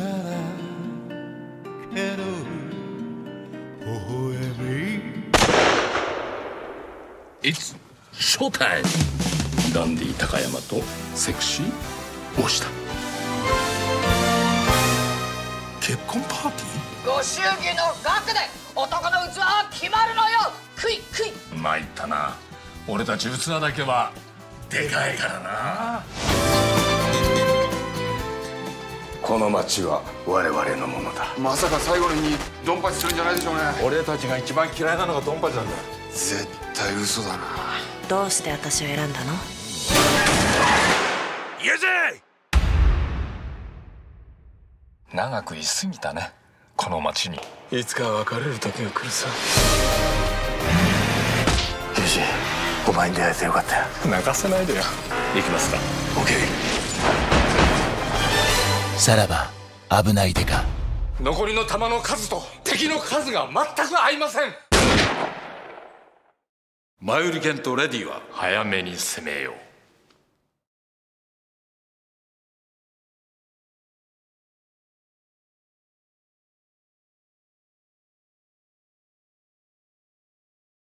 さだけど微笑み It's showtime! ダンディ高山とセクシー大下。結婚パーティご祝儀の額で男の器は決まるのよ。クイクイ。 ー参ったな。俺たち器だけはでかいからな。この町は我々のものだ。 まさか最後にドンパチするんじゃないでしょうね。 俺たちが一番嫌いなのがドンパチなんだよ。 絶対嘘だな。 どうして私を選んだの？ 言えぜ！長く居すぎたね、この町に。 いつか別れる時が来るさ。 ユージ、お前に出会えてよかったよ。 泣かせないでよ。 行きますか。オッケー。 さらば危ないデカ。 残りの弾の数と敵の数が全く合いません。 前売り券とレディは早めに攻めよう。